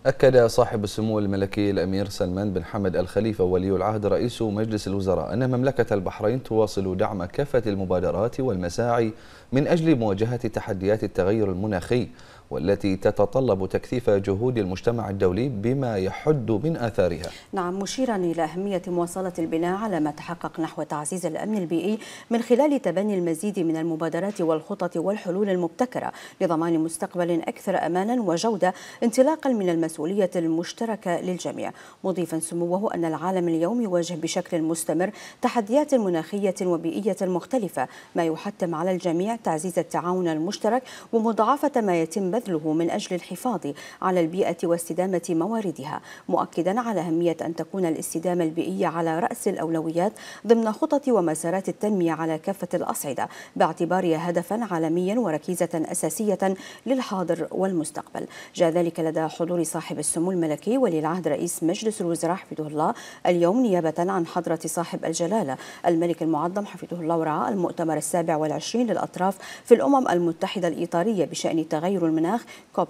أكد صاحب السمو الملكي الأمير سلمان بن حمد الخليفة ولي العهد رئيس مجلس الوزراء أن مملكة البحرين تواصل دعم كافة المبادرات والمساعي من أجل مواجهة تحديات التغير المناخي، والتي تتطلب تكثيف جهود المجتمع الدولي بما يحد من آثارها. نعم، مشيرا إلى أهمية مواصلة البناء على ما تحقق نحو تعزيز الأمن البيئي من خلال تبني المزيد من المبادرات والخطط والحلول المبتكرة لضمان مستقبل أكثر أمانا وجودة، انطلاقا من المسؤولية المشتركة للجميع، مضيفا سموه أن العالم اليوم يواجه بشكل مستمر تحديات مناخية وبيئية مختلفة، ما يحتم على الجميع تعزيز التعاون المشترك ومضاعفة ما يتم بذله من أجل الحفاظ على البيئة واستدامة مواردها، مؤكدا على أهمية أن تكون الاستدامة البيئية على رأس الأولويات ضمن خطط ومسارات التنمية على كافة الأصعدة، باعتبارها هدفا عالميا وركيزة أساسية للحاضر والمستقبل. جاء ذلك لدى حضور صاحب السمو الملكي ولي العهد رئيس مجلس الوزراء حفظه الله اليوم، نيابة عن حضرة صاحب الجلالة الملك المعظم حفظه الله ورعاه، المؤتمر 27 للأطراف في الأمم المتحدة الإطارية بشأن تغير المناخ كوب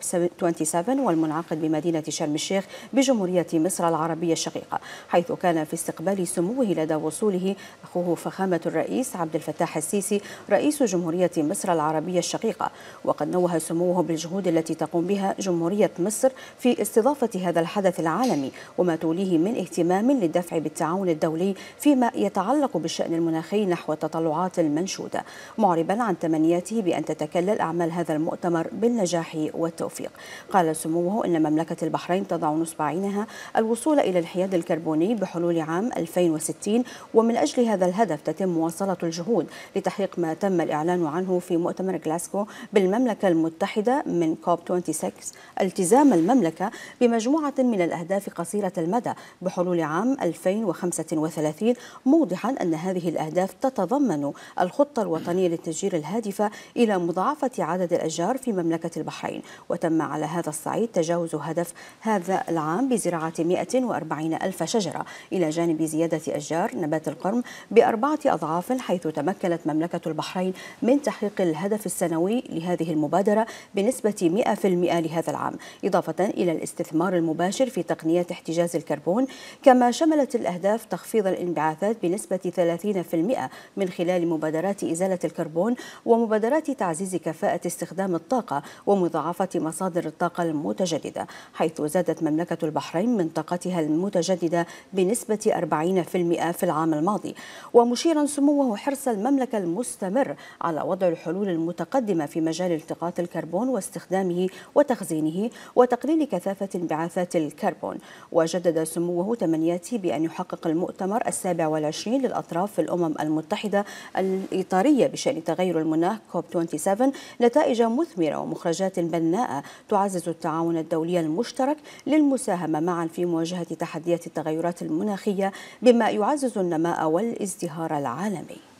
27 والمنعقد بمدينة شرم الشيخ بجمهورية مصر العربية الشقيقة، حيث كان في استقبال سموه لدى وصوله أخوه فخامة الرئيس عبد الفتاح السيسي رئيس جمهورية مصر العربية الشقيقة. وقد نوه سموه بالجهود التي تقوم بها جمهورية مصر في استضافة هذا الحدث العالمي وما توليه من اهتمام للدفع بالتعاون الدولي فيما يتعلق بالشأن المناخي نحو التطلعات المنشودة، معربا عن تمنياته بأن تتكلل أعمال هذا المؤتمر بالنجاح والتوفيق. قال سموه أن مملكة البحرين تضع نصب عينها الوصول إلى الحياد الكربوني بحلول عام 2060، ومن أجل هذا الهدف تتم مواصلة الجهود لتحقيق ما تم الإعلان عنه في مؤتمر غلاسكو بالمملكة المتحدة من كوب 26، التزام المملكة بمجموعة من الأهداف قصيرة المدى بحلول عام 2035، موضحا أن هذه الأهداف تتضمن الخطة الوطنية للتشجير الهادفة إلى مضاعفة عدد الأشجار في مملكة البحرين. وتم على هذا الصعيد تجاوز هدف هذا العام بزراعة 140 ألف شجرة، إلى جانب زيادة أشجار نبات القرم ب4 أضعاف، حيث تمكنت مملكة البحرين من تحقيق الهدف السنوي لهذه المبادرة بنسبة 100% لهذا العام، إضافة إلى الاستثمار المباشر في تقنيات احتجاز الكربون. كما شملت الأهداف تخفيض الانبعاثات بنسبة 30% من خلال مبادرات إزالة الكربون ومبادرات تعزيز كفاءة استخدام الطاقة ومضاعفة مصادر الطاقة المتجددة، حيث زادت مملكة البحرين من طاقتها المتجددة بنسبة 40% في العام الماضي. ومشيرا سموه حرص المملكة المستمر على وضع الحلول المتقدمة في مجال التقاط الكربون واستخدامه وتخزينه وتقليل كثافة انبعاثات الكربون. وجدد سموه تمنياته بأن يحقق المؤتمر 27 للأطراف في الأمم المتحدة الإطارية بشأن تغير المناخ كوب 27 نتائج مثمرة ومخرجات بناءة تعزز التعاون الدولي المشترك للمساهمة معا في مواجهة تحديات التغيرات المناخية، بما يعزز النماء والازدهار العالمي.